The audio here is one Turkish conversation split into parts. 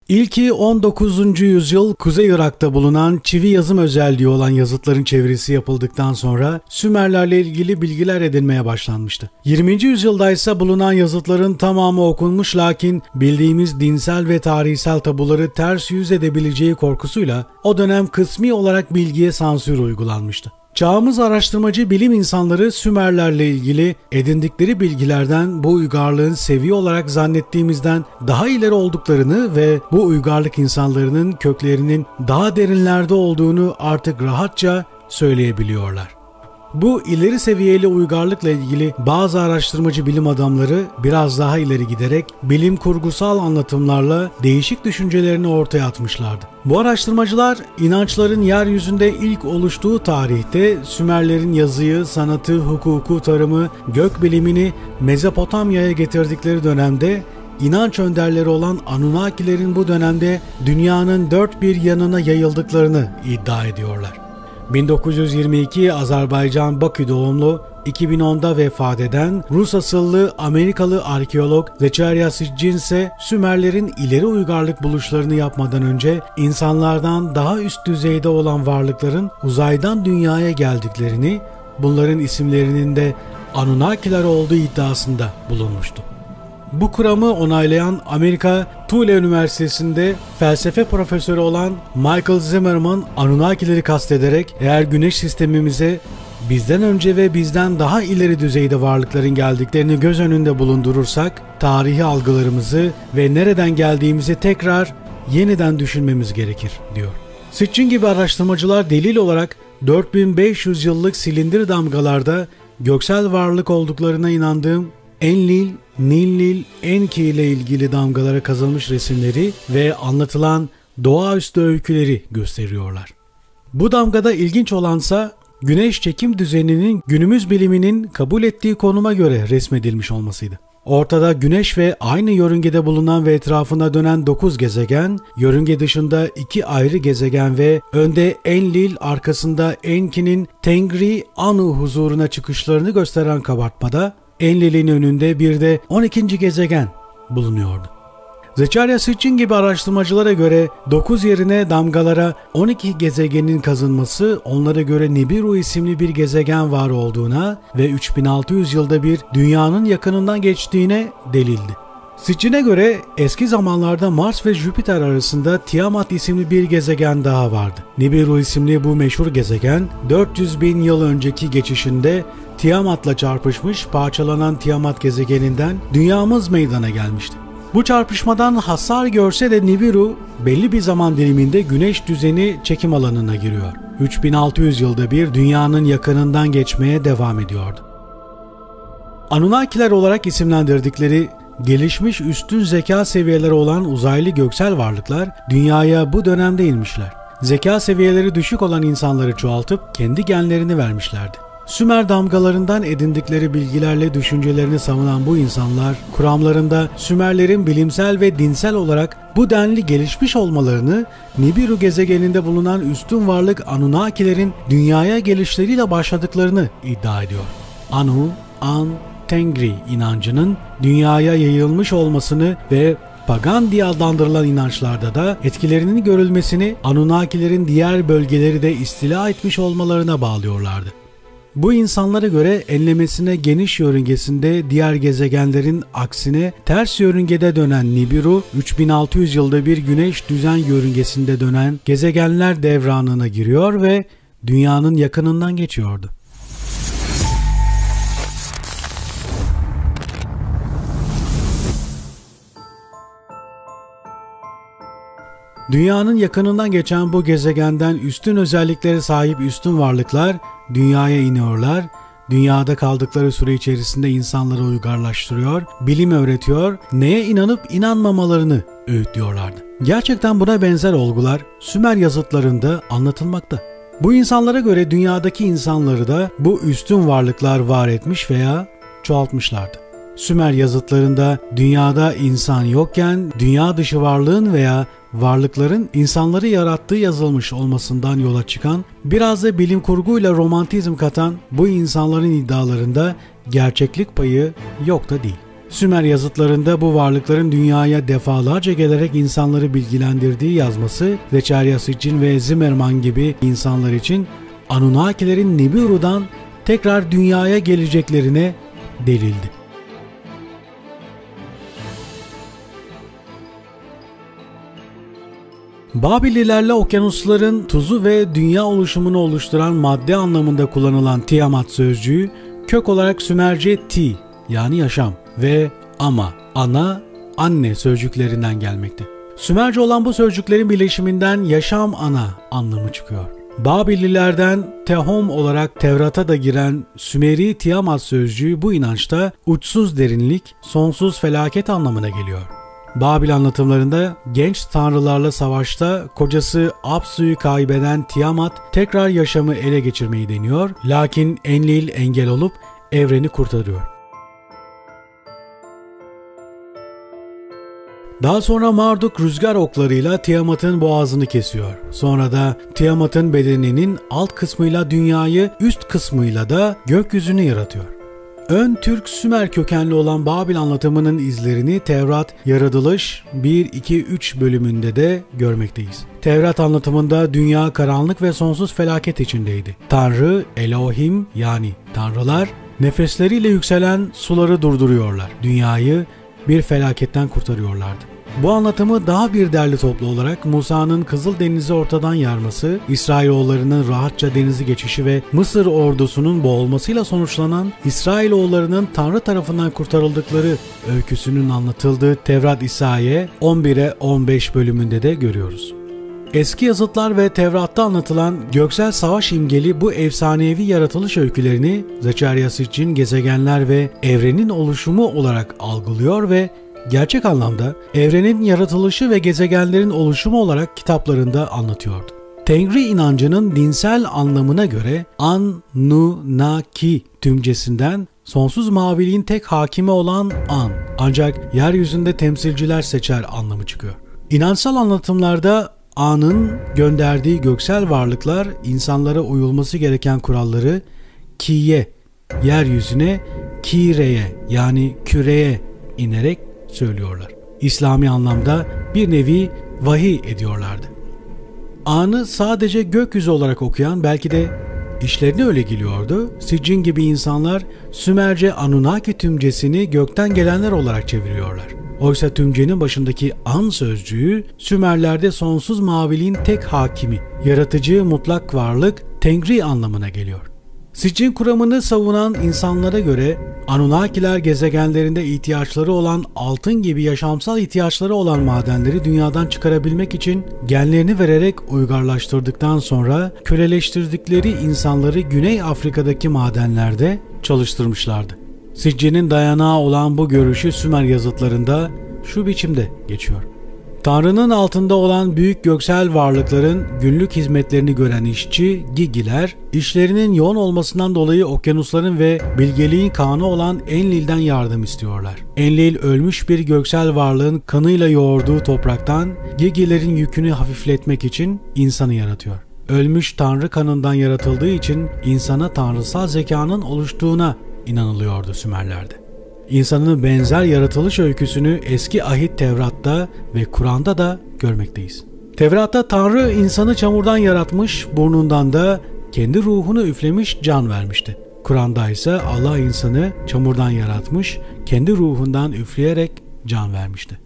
İlki 19. yüzyıl Kuzey Irak'ta bulunan çivi yazım özelliği olan yazıtların çevirisi yapıldıktan sonra Sümerlerle ilgili bilgiler edinmeye başlanmıştı. 20. yüzyılda ise bulunan yazıtların tamamı okunmuş lakin bildiğimiz dinsel ve tarihsel tabuları ters yüz edebileceği korkusuyla o dönem kısmi olarak bilgiye sansür uygulanmıştı. Çağımız araştırmacı bilim insanları Sümerlerle ilgili edindikleri bilgilerden bu uygarlığın seviye olarak zannettiğimizden daha ileri olduklarını ve bu uygarlık insanlarının köklerinin daha derinlerde olduğunu artık rahatça söyleyebiliyorlar. Bu ileri seviyeli uygarlıkla ilgili bazı araştırmacı bilim adamları biraz daha ileri giderek bilim kurgusal anlatımlarla değişik düşüncelerini ortaya atmışlardı. Bu araştırmacılar inançların yeryüzünde ilk oluştuğu tarihte Sümerlerin yazıyı, sanatı, hukuku, tarımı, gökbilimini Mezopotamya'ya getirdikleri dönemde inanç önderleri olan Anunnakilerin bu dönemde dünyanın dört bir yanına yayıldıklarını iddia ediyorlar. 1922 Azerbaycan Bakü doğumlu, 2010'da vefat eden Rus asıllı Amerikalı arkeolog Zecharia Sitchin ise Sümerlerin ileri uygarlık buluşlarını yapmadan önce insanlardan daha üst düzeyde olan varlıkların uzaydan dünyaya geldiklerini, bunların isimlerinin de Anunnakiler olduğu iddiasında bulunmuştu. Bu kuramı onaylayan Amerika Tulane Üniversitesi'nde felsefe profesörü olan Michael Zimmerman, Anunnakileri kastederek eğer güneş sistemimize bizden önce ve bizden daha ileri düzeyde varlıkların geldiklerini göz önünde bulundurursak, tarihi algılarımızı ve nereden geldiğimizi tekrar yeniden düşünmemiz gerekir, diyor. Sitchin gibi araştırmacılar delil olarak 4500 yıllık silindir damgalarda göksel varlık olduklarına inandığım Enlil, Nilil, Enki ile ilgili damgalara kazılmış resimleri ve anlatılan doğaüstü öyküleri gösteriyorlar. Bu damgada ilginç olansa güneş çekim düzeninin günümüz biliminin kabul ettiği konuma göre resmedilmiş olmasıydı. Ortada güneş ve aynı yörüngede bulunan ve etrafında dönen 9 gezegen, yörünge dışında 2 ayrı gezegen ve önde Enlil, arkasında Enki'nin Tengri Anu huzuruna çıkışlarını gösteren kabartmada Enlil'in önünde bir de 12. gezegen bulunuyordu. Zecharia Sitchin gibi araştırmacılara göre 9 yerine damgalara 12 gezegenin kazınması onlara göre Nibiru isimli bir gezegen var olduğuna ve 3600 yılda bir dünyanın yakınından geçtiğine delildi. Sitchin'e göre eski zamanlarda Mars ve Jüpiter arasında Tiamat isimli bir gezegen daha vardı. Nibiru isimli bu meşhur gezegen 400 bin yıl önceki geçişinde Tiamat'la çarpışmış, parçalanan Tiamat gezegeninden dünyamız meydana gelmişti. Bu çarpışmadan hasar görse de Nibiru belli bir zaman diliminde güneş düzeni çekim alanına giriyor. 3600 yılda bir dünyanın yakınından geçmeye devam ediyordu. Anunnakiler olarak isimlendirdikleri gelişmiş üstün zeka seviyeleri olan uzaylı göksel varlıklar dünyaya bu dönemde inmişler. Zeka seviyeleri düşük olan insanları çoğaltıp kendi genlerini vermişlerdi. Sümer damgalarından edindikleri bilgilerle düşüncelerini savunan bu insanlar, kuramlarında Sümerlerin bilimsel ve dinsel olarak bu denli gelişmiş olmalarını, Nibiru gezegeninde bulunan üstün varlık Anunnakilerin dünyaya gelişleriyle başladıklarını iddia ediyor. Anu, An, Tengri inancının dünyaya yayılmış olmasını ve pagan diye adlandırılan inançlarda da etkilerinin görülmesini Anunnakilerin diğer bölgeleri de istila etmiş olmalarına bağlıyorlardı. Bu insanlara göre enlemesine geniş yörüngesinde diğer gezegenlerin aksine ters yörüngede dönen Nibiru, 3600 yılda bir güneş düzen yörüngesinde dönen gezegenler devranına giriyor ve dünyanın yakınından geçiyordu. Dünyanın yakınından geçen bu gezegenden üstün özelliklere sahip üstün varlıklar dünyaya iniyorlar, dünyada kaldıkları süre içerisinde insanları uygarlaştırıyor, bilim öğretiyor, neye inanıp inanmamalarını öğütlüyorlardı. Gerçekten buna benzer olgular Sümer yazıtlarında anlatılmakta. Bu insanlara göre dünyadaki insanları da bu üstün varlıklar var etmiş veya çoğaltmışlardı. Sümer yazıtlarında dünyada insan yokken dünya dışı varlığın veya varlıkların insanları yarattığı yazılmış olmasından yola çıkan, biraz da bilim kurguyla romantizm katan bu insanların iddialarında gerçeklik payı yok da değil. Sümer yazıtlarında bu varlıkların dünyaya defalarca gelerek insanları bilgilendirdiği yazması, Zecharia Sitchin ve Zimmerman gibi insanlar için Anunnakilerin Nibiru'dan tekrar dünyaya geleceklerine delildi. Babillilerle okyanusların tuzu ve dünya oluşumunu oluşturan madde anlamında kullanılan Tiamat sözcüğü kök olarak Sümerce Ti yani yaşam ve Ama, ana, anne sözcüklerinden gelmekte. Sümerce olan bu sözcüklerin birleşiminden yaşam ana anlamı çıkıyor. Babillilerden Tehom olarak Tevrat'a da giren Sümeri Tiamat sözcüğü bu inançta uçsuz derinlik, sonsuz felaket anlamına geliyor. Babil anlatımlarında genç tanrılarla savaşta kocası Apsu'yu kaybeden Tiamat tekrar yaşamı ele geçirmeyi deniyor, lakin Enlil engel olup evreni kurtarıyor. Daha sonra Marduk rüzgar oklarıyla Tiamat'ın boğazını kesiyor. Sonra da Tiamat'ın bedeninin alt kısmıyla dünyayı, üst kısmıyla da gökyüzünü yaratıyor. Ön Türk Sümer kökenli olan Babil anlatımının izlerini Tevrat Yaratılış 1-2-3 bölümünde de görmekteyiz. Tevrat anlatımında dünya karanlık ve sonsuz felaket içindeydi. Tanrı, Elohim yani tanrılar nefesleriyle yükselen suları durduruyorlar. Dünyayı bir felaketten kurtarıyorlardı. Bu anlatımı daha bir derli toplu olarak Musa'nın Kızıldeniz'i ortadan yarması, İsrailoğullarının rahatça denizi geçişi ve Mısır ordusunun boğulmasıyla sonuçlanan İsrailoğullarının Tanrı tarafından kurtarıldıkları öyküsünün anlatıldığı Tevrat İsa'ya 11'e 15 bölümünde de görüyoruz. Eski yazıtlar ve Tevrat'ta anlatılan göksel savaş imgeli bu efsanevi yaratılış öykülerini Zecharia Sitchin gezegenler ve evrenin oluşumu olarak algılıyor ve gerçek anlamda evrenin yaratılışı ve gezegenlerin oluşumu olarak kitaplarında anlatıyordu. Tengri inancının dinsel anlamına göre An-Nu-Na-Ki tümcesinden sonsuz maviliğin tek hakimi olan An, ancak yeryüzünde temsilciler seçer anlamı çıkıyor. İnançsal anlatımlarda An'ın gönderdiği göksel varlıklar insanlara uyulması gereken kuralları Ki'ye, yeryüzüne, Kire'ye yani küreye inerek söylüyorlar. İslami anlamda bir nevi vahiy ediyorlardı. An'ı sadece gökyüzü olarak okuyan belki de işlerine öyle geliyordu. Sitchin gibi insanlar Sümerce Anunnaki tümcesini gökten gelenler olarak çeviriyorlar. Oysa tümcenin başındaki An sözcüğü Sümerlerde sonsuz maviliğin tek hakimi, yaratıcı mutlak varlık, Tengri anlamına geliyor. Sitchin kuramını savunan insanlara göre Anunnakiler gezegenlerinde ihtiyaçları olan altın gibi yaşamsal ihtiyaçları olan madenleri dünyadan çıkarabilmek için genlerini vererek uygarlaştırdıktan sonra köleleştirdikleri insanları Güney Afrika'daki madenlerde çalıştırmışlardı. Sitchin'in dayanağı olan bu görüşü Sümer yazıtlarında şu biçimde geçiyor. Tanrı'nın altında olan büyük göksel varlıkların günlük hizmetlerini gören işçi, Gigiler, işlerinin yoğun olmasından dolayı okyanusların ve bilgeliğin kanı olan Enlil'den yardım istiyorlar. Enlil ölmüş bir göksel varlığın kanıyla yoğurduğu topraktan Gigilerin yükünü hafifletmek için insanı yaratıyor. Ölmüş Tanrı kanından yaratıldığı için insana tanrısal zekanın oluştuğuna inanılıyordu Sümerlerde. İnsanın benzer yaratılış öyküsünü eski ahit Tevrat'ta ve Kur'an'da da görmekteyiz. Tevrat'ta Tanrı insanı çamurdan yaratmış, burnundan da kendi ruhunu üflemiş, can vermişti. Kur'an'da ise Allah insanı çamurdan yaratmış, kendi ruhundan üfleyerek can vermişti.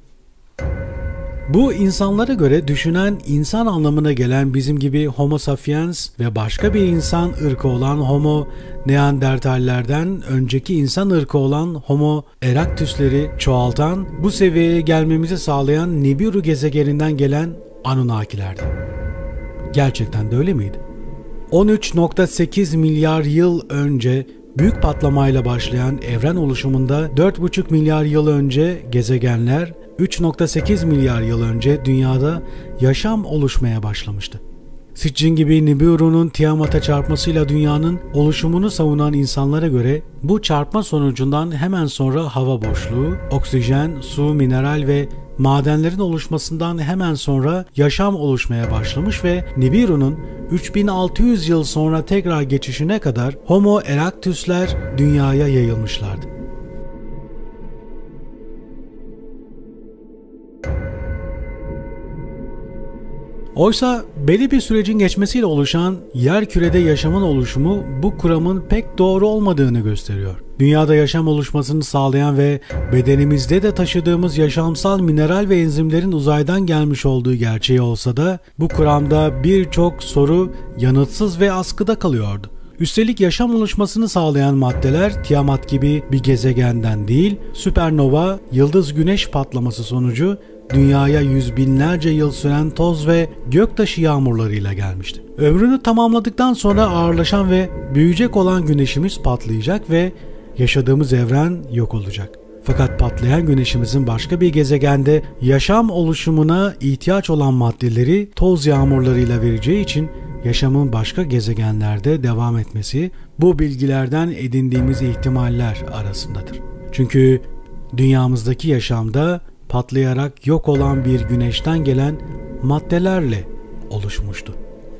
Bu insanlara göre düşünen insan anlamına gelen bizim gibi Homo sapiens ve başka bir insan ırkı olan Homo neandertallerden önceki insan ırkı olan Homo erectus'leri çoğaltan, bu seviyeye gelmemizi sağlayan Nibiru gezegeninden gelen Anunnakilerdi. Gerçekten de öyle miydi? 13.8 milyar yıl önce büyük patlamayla başlayan evren oluşumunda 4,5 milyar yıl önce gezegenler, 3.8 milyar yıl önce dünyada yaşam oluşmaya başlamıştı. Sitchin gibi Nibiru'nun Tiamat'a çarpmasıyla dünyanın oluşumunu savunan insanlara göre bu çarpma sonucundan hemen sonra hava boşluğu, oksijen, su, mineral ve madenlerin oluşmasından hemen sonra yaşam oluşmaya başlamış ve Nibiru'nun 3600 yıl sonra tekrar geçişine kadar Homo erectus'ler dünyaya yayılmışlardı. Oysa belli bir sürecin geçmesiyle oluşan yerkürede yaşamın oluşumu bu kuramın pek doğru olmadığını gösteriyor. Dünyada yaşam oluşmasını sağlayan ve bedenimizde de taşıdığımız yaşamsal mineral ve enzimlerin uzaydan gelmiş olduğu gerçeği olsa da bu kuramda birçok soru yanıtsız ve askıda kalıyordu. Üstelik yaşam oluşmasını sağlayan maddeler Tiamat gibi bir gezegenden değil, süpernova, yıldız güneş patlaması sonucu dünyaya yüz binlerce yıl süren toz ve göktaşı yağmurlarıyla gelmişti. Ömrünü tamamladıktan sonra ağırlaşan ve büyüyecek olan güneşimiz patlayacak ve yaşadığımız evren yok olacak. Fakat patlayan güneşimizin başka bir gezegende yaşam oluşumuna ihtiyaç olan maddeleri toz yağmurlarıyla vereceği için yaşamın başka gezegenlerde devam etmesi bu bilgilerden edindiğimiz ihtimaller arasındadır. Çünkü dünyamızdaki yaşamda patlayarak yok olan bir güneşten gelen maddelerle oluşmuştu.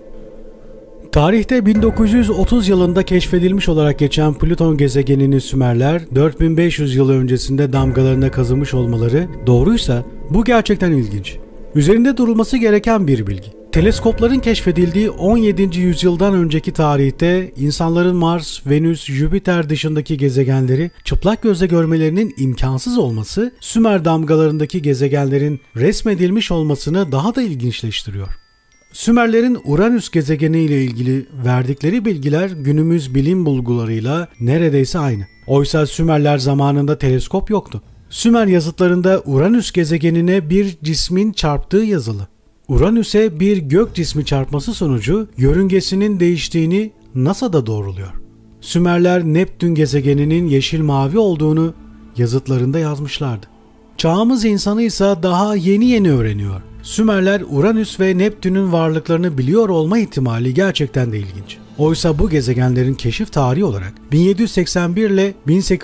Tarihte 1930 yılında keşfedilmiş olarak geçen Plüton gezegenini Sümerler 4500 yıl öncesinde damgalarına kazımış olmaları doğruysa bu gerçekten ilginç. Üzerinde durulması gereken bir bilgi. Teleskopların keşfedildiği 17. yüzyıldan önceki tarihte insanların Mars, Venüs, Jüpiter dışındaki gezegenleri çıplak gözle görmelerinin imkansız olması Sümer damgalarındaki gezegenlerin resmedilmiş olmasını daha da ilginçleştiriyor. Sümerlerin Uranüs gezegeni ile ilgili verdikleri bilgiler günümüz bilim bulgularıyla neredeyse aynı. Oysa Sümerler zamanında teleskop yoktu. Sümer yazıtlarında Uranüs gezegenine bir cismin çarptığı yazılı. Uranüs'e bir gök cismi çarpması sonucu yörüngesinin değiştiğini NASA'da doğruluyor. Sümerler Neptün gezegeninin yeşil mavi olduğunu yazıtlarında yazmışlardı. Çağımız insanı ise daha yeni öğreniyor. Sümerler Uranüs ve Neptün'ün varlıklarını biliyor olma ihtimali gerçekten de ilginç. Oysa bu gezegenlerin keşif tarihi olarak 1781 ile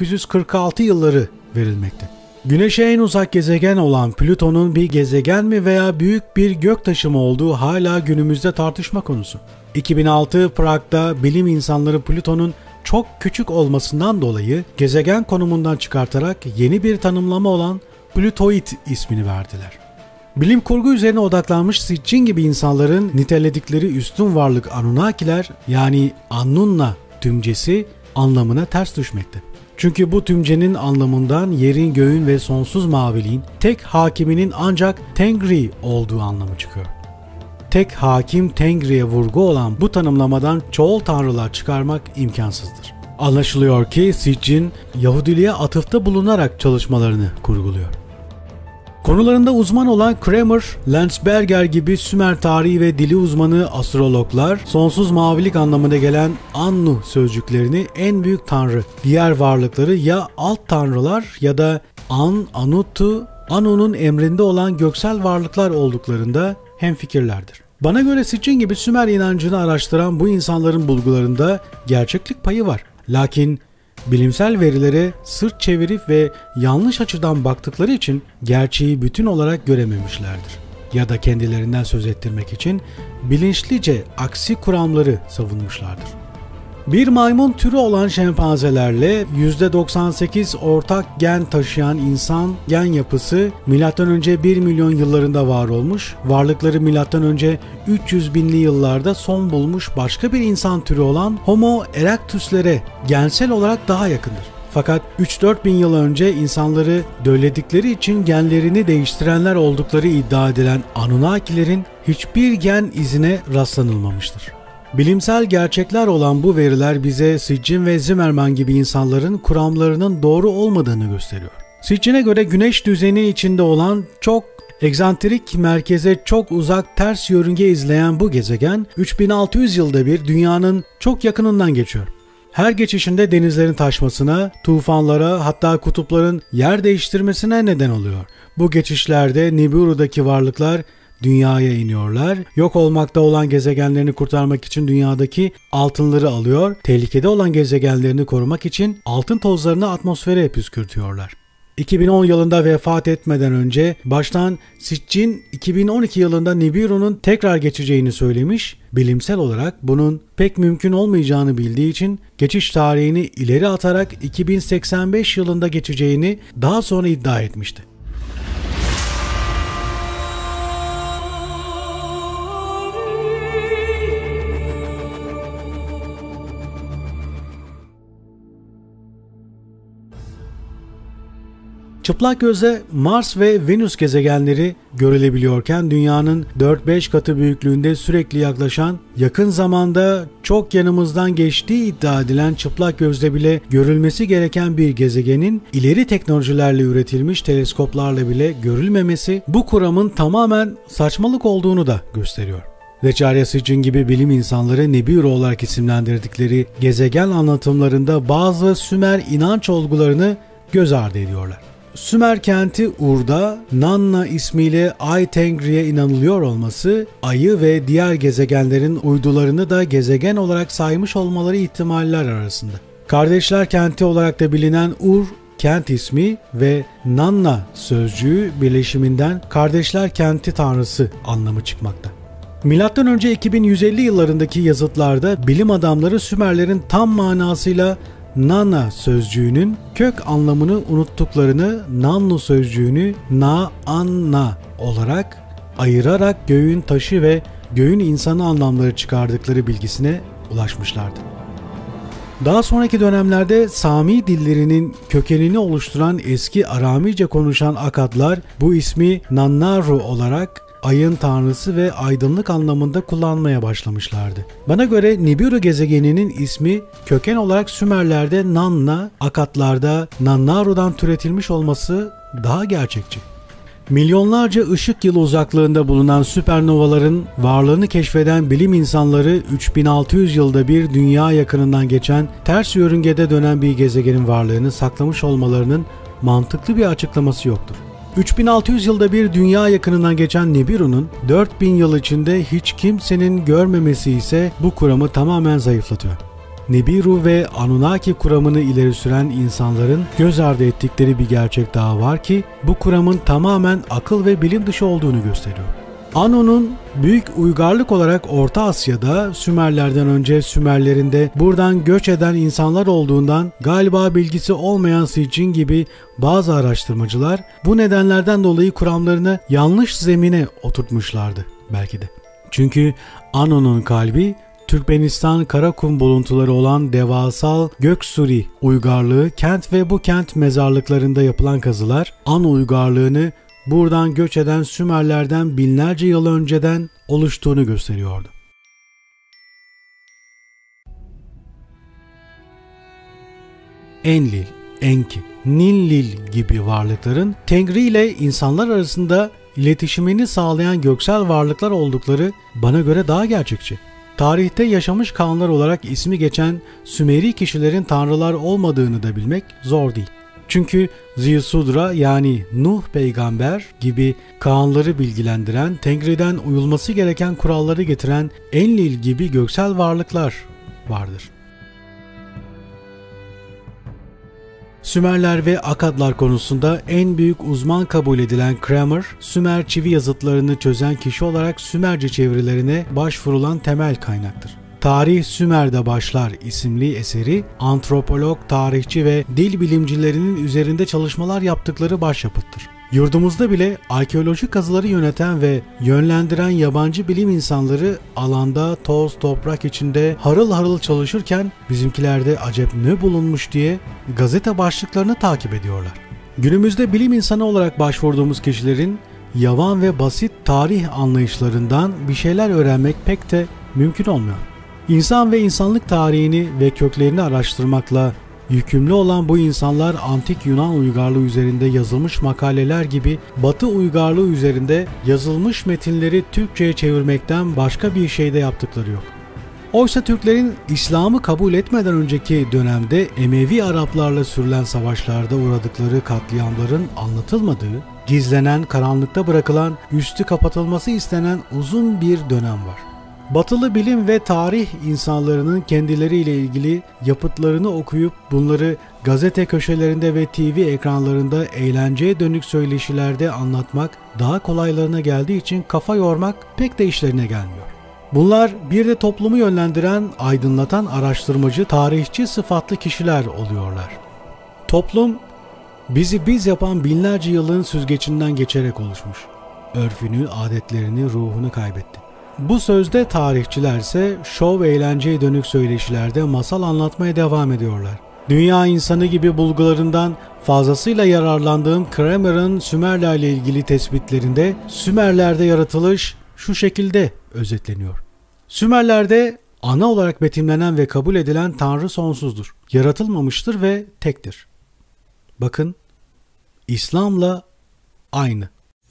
1846 yılları verilmekte. Güneş'e en uzak gezegen olan Plüton'un bir gezegen mi veya büyük bir göktaşı mı olduğu hala günümüzde tartışma konusu. 2006 Prag'da bilim insanları Plüton'un çok küçük olmasından dolayı gezegen konumundan çıkartarak yeni bir tanımlama olan Plütoid ismini verdiler. Bilim kurgu üzerine odaklanmış Sitchin gibi insanların niteledikleri üstün varlık Anunnakiler yani Annunna tümcesi anlamına ters düşmekte. Çünkü bu tümcenin anlamından yerin, göğün ve sonsuz maviliğin tek hakiminin ancak Tengri olduğu anlamı çıkıyor. Tek hakim Tengri'ye vurgu olan bu tanımlamadan çoğul tanrılar çıkarmak imkansızdır. Anlaşılıyor ki Sitchin Yahudiliğe atıfta bulunarak çalışmalarını kurguluyor. Konularında uzman olan Kramer, Landsberger gibi Sümer tarihi ve dili uzmanı astrologlar sonsuz mavilik anlamına gelen Annu sözcüklerini en büyük tanrı, diğer varlıkları ya alt tanrılar ya da Anutu, Anu'nun emrinde olan göksel varlıklar olduklarında hemfikirlerdir. Bana göre Sitchin gibi Sümer inancını araştıran bu insanların bulgularında gerçeklik payı var. Lakin bilimsel verilere sırt çevirip ve yanlış açıdan baktıkları için gerçeği bütün olarak görememişlerdir. Ya da kendilerinden söz ettirmek için bilinçlice aksi kuramları savunmuşlardır. Bir maymun türü olan şempanzelerle %98 ortak gen taşıyan insan gen yapısı M.Ö. 1 milyon yıllarında var olmuş, varlıkları M.Ö. 300 binli yıllarda son bulmuş başka bir insan türü olan Homo erectus'lere gensel olarak daha yakındır. Fakat 3-4 bin yıl önce insanları dölledikleri için genlerini değiştirenler oldukları iddia edilen Anunnakilerin hiçbir gen izine rastlanılmamıştır. Bilimsel gerçekler olan bu veriler bize Sitchin ve Zimmerman gibi insanların kuramlarının doğru olmadığını gösteriyor. Sitchin'e göre güneş düzeni içinde olan çok egzantrik, merkeze çok uzak ters yörünge izleyen bu gezegen 3600 yılda bir dünyanın çok yakınından geçiyor. Her geçişinde denizlerin taşmasına, tufanlara, hatta kutupların yer değiştirmesine neden oluyor. Bu geçişlerde Nibiru'daki varlıklar dünyaya iniyorlar. Yok olmakta olan gezegenlerini kurtarmak için dünyadaki altınları alıyor. Tehlikede olan gezegenlerini korumak için altın tozlarını atmosfere püskürtüyorlar. 2010 yılında vefat etmeden önce baştan Sitchin 2012 yılında Nibiru'nun tekrar geçeceğini söylemiş, bilimsel olarak bunun pek mümkün olmayacağını bildiği için geçiş tarihini ileri atarak 2085 yılında geçeceğini daha sonra iddia etmişti. Çıplak gözle Mars ve Venüs gezegenleri görülebiliyorken dünyanın 4-5 katı büyüklüğünde sürekli yaklaşan, yakın zamanda çok yanımızdan geçtiği iddia edilen çıplak gözle bile görülmesi gereken bir gezegenin ileri teknolojilerle üretilmiş teleskoplarla bile görülmemesi bu kuramın tamamen saçmalık olduğunu da gösteriyor. Zecharia Sitchin gibi bilim insanları Nibiru olarak isimlendirdikleri gezegen anlatımlarında bazı Sümer inanç olgularını göz ardı ediyorlar. Sümer kenti Ur'da Nanna ismiyle Ay Tengri'ye inanılıyor olması, Ay'ı ve diğer gezegenlerin uydularını da gezegen olarak saymış olmaları ihtimaller arasında. Kardeşler kenti olarak da bilinen Ur, kent ismi ve Nanna sözcüğü birleşiminden kardeşler kenti tanrısı anlamı çıkmakta. Milattan önce 2150 yıllarındaki yazıtlarda bilim adamları Sümerlerin tam manasıyla Nana sözcüğünün kök anlamını unuttuklarını, Nannu sözcüğünü Na-Anna olarak ayırarak göğün taşı ve göğün insanı anlamları çıkardıkları bilgisine ulaşmışlardı. Daha sonraki dönemlerde Sami dillerinin kökenini oluşturan eski Aramice konuşan Akadlar bu ismi Nannaru olarak ayın tanrısı ve aydınlık anlamında kullanmaya başlamışlardı. Bana göre Nibiru gezegeninin ismi köken olarak Sümerler'de Nanna, Akatlar'da Nannaru'dan türetilmiş olması daha gerçekçi. Milyonlarca ışık yılı uzaklığında bulunan süpernovaların varlığını keşfeden bilim insanları 3600 yılda bir dünya yakınından geçen ters yörüngede dönen bir gezegenin varlığını saklamış olmalarının mantıklı bir açıklaması yoktur. 3600 yılda bir dünya yakınından geçen Nibiru'nun 4000 yıl içinde hiç kimsenin görmemesi ise bu kuramı tamamen zayıflatıyor. Nibiru ve Anunnaki kuramını ileri süren insanların göz ardı ettikleri bir gerçek daha var ki bu kuramın tamamen akıl ve bilim dışı olduğunu gösteriyor. Anu'nun büyük uygarlık olarak Orta Asya'da Sümerlerden önce Sümerlerin de buradan göç eden insanlar olduğundan galiba bilgisi olmayan Sitchin gibi bazı araştırmacılar bu nedenlerden dolayı kuramlarını yanlış zemine oturtmuşlardı belki de. Çünkü Anu'nun kalbi Türkmenistan Karakum buluntuları olan devasal Göksuri uygarlığı kent ve bu kent mezarlıklarında yapılan kazılar Anu uygarlığını buradan göç eden Sümerlerden binlerce yıl önceden oluştuğunu gösteriyordu. Enlil, Enki, Ninlil gibi varlıkların Tengri ile insanlar arasında iletişimini sağlayan göksel varlıklar oldukları bana göre daha gerçekçi. Tarihte yaşamış kanlar olarak ismi geçen Sümeri kişilerin tanrılar olmadığını da bilmek zor değil. Çünkü Ziyusudra yani Nuh peygamber gibi Kaanları bilgilendiren, Tengri'den uyulması gereken kuralları getiren Enlil gibi göksel varlıklar vardır. Sümerler ve Akadlar konusunda en büyük uzman kabul edilen Kramer, Sümer çivi yazıtlarını çözen kişi olarak Sümerce çevirilerine başvurulan temel kaynaktır. Tarih Sümer'de Başlar isimli eseri antropolog, tarihçi ve dil bilimcilerinin üzerinde çalışmalar yaptıkları başyapıttır. Yurdumuzda bile arkeolojik kazıları yöneten ve yönlendiren yabancı bilim insanları alanda toz toprak içinde harıl harıl çalışırken bizimkilerde acep ne bulunmuş diye gazete başlıklarını takip ediyorlar. Günümüzde bilim insanı olarak başvurduğumuz kişilerin yavan ve basit tarih anlayışlarından bir şeyler öğrenmek pek de mümkün olmuyor. İnsan ve insanlık tarihini ve köklerini araştırmakla yükümlü olan bu insanlar antik Yunan uygarlığı üzerinde yazılmış makaleler gibi Batı uygarlığı üzerinde yazılmış metinleri Türkçe'ye çevirmekten başka bir şey de yaptıkları yok. Oysa Türklerin İslam'ı kabul etmeden önceki dönemde Emevi Araplarla sürülen savaşlarda uğradıkları katliamların anlatılmadığı, gizlenen, karanlıkta bırakılan, üstü kapatılması istenen uzun bir dönem var. Batılı bilim ve tarih insanlarının kendileriyle ilgili yapıtlarını okuyup bunları gazete köşelerinde ve TV ekranlarında eğlenceye dönük söyleşilerde anlatmak daha kolaylarına geldiği için kafa yormak pek de işlerine gelmiyor. Bunlar bir de toplumu yönlendiren, aydınlatan araştırmacı, tarihçi sıfatlı kişiler oluyorlar. Toplum bizi biz yapan binlerce yılın süzgecinden geçerek oluşmuş. Örfünü, adetlerini, ruhunu kaybetti. Bu sözde tarihçilerse şov ve eğlenceye dönük söyleşilerde masal anlatmaya devam ediyorlar. Dünya insanı gibi bulgularından fazlasıyla yararlandığım Kramer'ın Sümerlerle ilgili tespitlerinde Sümerler'de yaratılış şu şekilde özetleniyor. Sümerler'de ana olarak betimlenen ve kabul edilen Tanrı sonsuzdur, yaratılmamıştır ve tektir. Bakın, İslam'la aynı.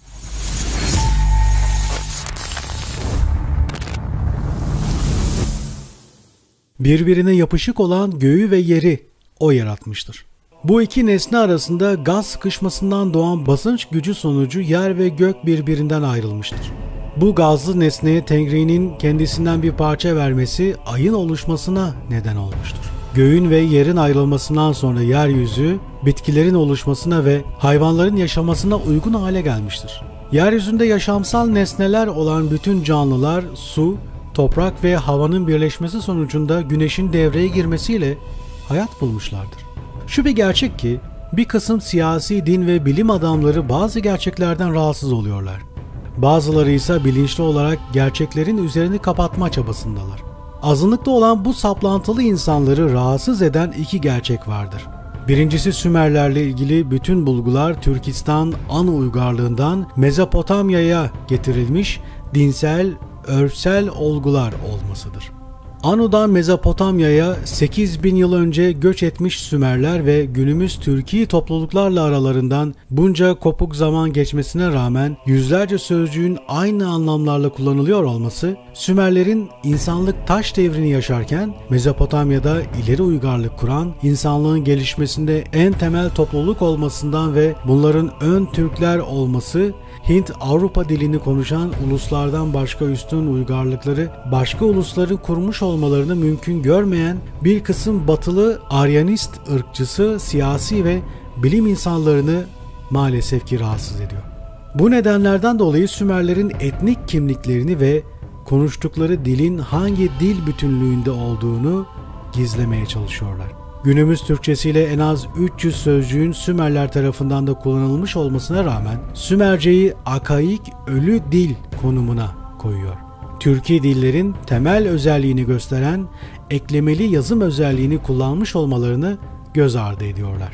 Birbirine yapışık olan göğü ve yeri o yaratmıştır. Bu iki nesne arasında gaz sıkışmasından doğan basınç gücü sonucu yer ve gök birbirinden ayrılmıştır. Bu gazlı nesneye Tengri'nin kendisinden bir parça vermesi ayın oluşmasına neden olmuştur. Göğün ve yerin ayrılmasından sonra yeryüzü bitkilerin oluşmasına ve hayvanların yaşamasına uygun hale gelmiştir. Yeryüzünde yaşamsal nesneler olan bütün canlılar su, toprak ve havanın birleşmesi sonucunda güneşin devreye girmesiyle hayat bulmuşlardır. Şu bir gerçek ki bir kısım siyasi, din ve bilim adamları bazı gerçeklerden rahatsız oluyorlar. Bazıları ise bilinçli olarak gerçeklerin üzerini kapatma çabasındalar. Azınlıkta olan bu saplantılı insanları rahatsız eden iki gerçek vardır. Birincisi, Sümerlerle ilgili bütün bulgular Türkistan Anu uygarlığından Mezopotamya'ya getirilmiş dinsel, örfsel olgular olmasıdır. Anu'dan Mezopotamya'ya 8000 yıl önce göç etmiş Sümerler ve günümüz Türki topluluklarla aralarından bunca kopuk zaman geçmesine rağmen yüzlerce sözcüğün aynı anlamlarla kullanılıyor olması, Sümerlerin insanlık taş devrini yaşarken Mezopotamya'da ileri uygarlık kuran, insanlığın gelişmesinde en temel topluluk olmasından ve bunların ön Türkler olması, Hint-Avrupa dilini konuşan uluslardan başka üstün uygarlıkları başka ulusların kurmuş olmalarını mümkün görmeyen bir kısım batılı Aryanist ırkçısı, siyasi ve bilim insanlarını maalesef ki rahatsız ediyor. Bu nedenlerden dolayı Sümerlerin etnik kimliklerini ve konuştukları dilin hangi dil bütünlüğünde olduğunu gizlemeye çalışıyorlar. Günümüz Türkçesiyle en az 300 sözcüğün Sümerler tarafından da kullanılmış olmasına rağmen Sümerceyi akaik ölü dil konumuna koyuyor. Türki dillerin temel özelliğini gösteren eklemeli yazım özelliğini kullanmış olmalarını göz ardı ediyorlar.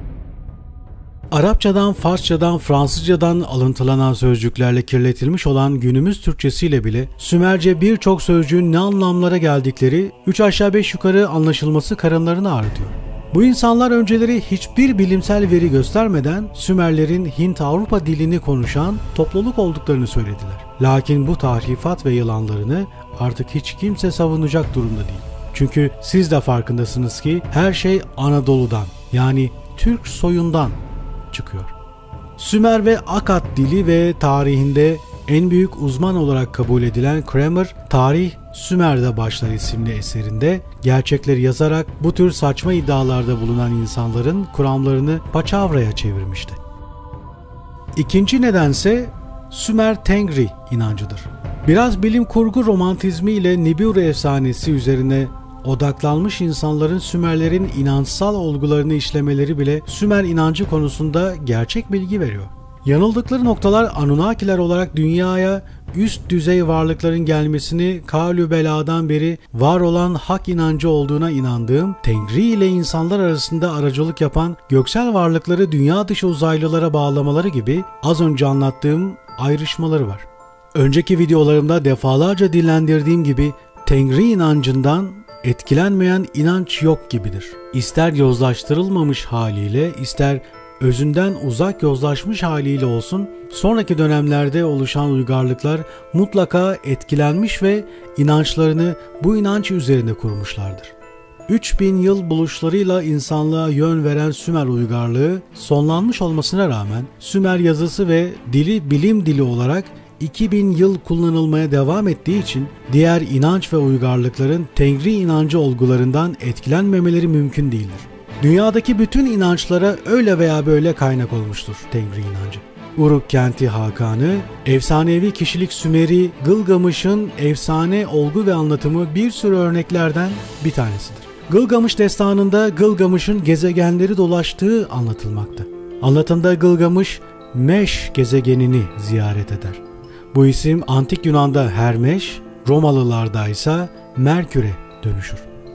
Arapçadan, Farsçadan, Fransızcadan alıntılanan sözcüklerle kirletilmiş olan günümüz Türkçesiyle bile Sümerce birçok sözcüğün ne anlamlara geldikleri 3 aşağı 5 yukarı anlaşılması karınlarını ağrıtıyor. Bu insanlar önceleri hiçbir bilimsel veri göstermeden Sümerlerin Hint-Avrupa dilini konuşan topluluk olduklarını söylediler. Lakin bu tahrifat ve yalanlarını artık hiç kimse savunacak durumda değil. Çünkü siz de farkındasınız ki her şey Anadolu'dan, yani Türk soyundan çıkıyor. Sümer ve Akkad dili ve tarihinde en büyük uzman olarak kabul edilen Kramer, Tarih Sümer'de Başlar isimli eserinde gerçekleri yazarak bu tür saçma iddialarda bulunan insanların kuramlarını paçavraya çevirmişti. İkinci nedense Sümer Tengri inancıdır. Biraz bilim kurgu romantizmi ile Nibiru efsanesi üzerine odaklanmış insanların Sümerlerin inançsal olgularını işlemeleri bile Sümer inancı konusunda gerçek bilgi veriyor. Yanıldıkları noktalar Anunnakiler olarak dünyaya üst düzey varlıkların gelmesini Kavlu Bela'dan beri var olan hak inancı olduğuna inandığım, Tengri ile insanlar arasında aracılık yapan göksel varlıkları dünya dışı uzaylılara bağlamaları gibi az önce anlattığım ayrışmaları var. Önceki videolarımda defalarca dillendirdiğim gibi Tengri inancından etkilenmeyen inanç yok gibidir. İster yozlaştırılmamış haliyle, ister özünden uzak yozlaşmış haliyle olsun, sonraki dönemlerde oluşan uygarlıklar mutlaka etkilenmiş ve inançlarını bu inanç üzerine kurmuşlardır. 3000 yıl buluşlarıyla insanlığa yön veren Sümer uygarlığı sonlanmış olmasına rağmen Sümer yazısı ve dili bilim dili olarak 2000 yıl kullanılmaya devam ettiği için diğer inanç ve uygarlıkların Tengri inancı olgularından etkilenmemeleri mümkün değildir. Dünyadaki bütün inançlara öyle veya böyle kaynak olmuştur Tengri inancı. Uruk kenti Hakanı, efsanevi kişilik Sümeri, Gılgamış'ın efsane olgu ve anlatımı bir sürü örneklerden bir tanesidir. Gılgamış destanında Gılgamış'ın gezegenleri dolaştığı anlatılmakta. Anlatımda Gılgamış, Meş gezegenini ziyaret eder. Bu isim Antik Yunan'da Hermeş, Romalılarda ise Merkür'e dönüşür.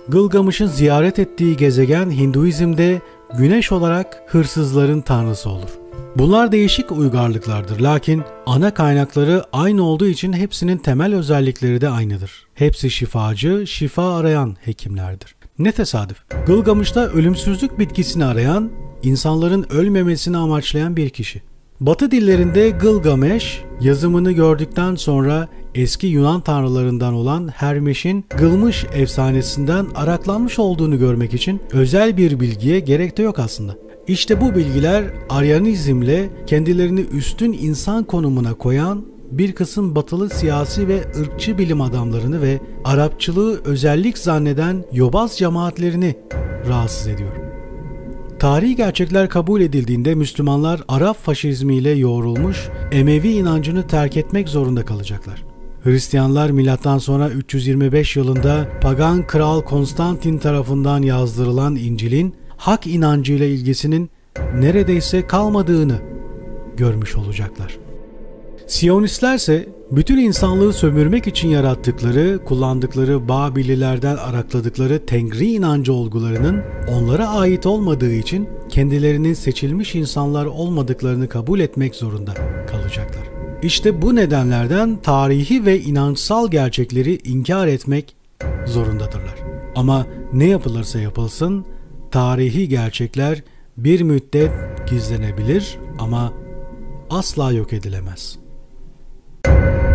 Gılgamış'ın ziyaret ettiği gezegen Hinduizm'de güneş olarak hırsızların tanrısı olur. Bunlar değişik uygarlıklardır, lakin ana kaynakları aynı olduğu için hepsinin temel özellikleri de aynıdır. Hepsi şifacı, şifa arayan hekimlerdir. Ne tesadüf. Gılgamış'ta ölümsüzlük bitkisini arayan, insanların ölmemesini amaçlayan bir kişi. Batı dillerinde Gılgameş, yazımını gördükten sonra eski Yunan tanrılarından olan Hermes'in Gılmış efsanesinden araklanmış olduğunu görmek için özel bir bilgiye gerek de yok aslında. İşte bu bilgiler Aryanizmle kendilerini üstün insan konumuna koyan bir kısım batılı siyasi ve ırkçı bilim adamlarını ve Arapçılığı özellik zanneden yobaz cemaatlerini rahatsız ediyor. Tarihi gerçekler kabul edildiğinde Müslümanlar Arap faşizmiyle yoğrulmuş Emevi inancını terk etmek zorunda kalacaklar. Hristiyanlar milattan sonra 325 yılında pagan kral Konstantin tarafından yazdırılan İncil'in hak inancıyla ilgisinin neredeyse kalmadığını görmüş olacaklar. Siyonistlerse bütün insanlığı sömürmek için yarattıkları, kullandıkları Babililerden arakladıkları Tengri inancı olgularının onlara ait olmadığı için kendilerinin seçilmiş insanlar olmadıklarını kabul etmek zorunda kalacaklar. İşte bu nedenlerden tarihi ve inançsal gerçekleri inkar etmek zorundadırlar. Ama ne yapılırsa yapılsın, tarihi gerçekler bir müddet gizlenebilir ama asla yok edilemez.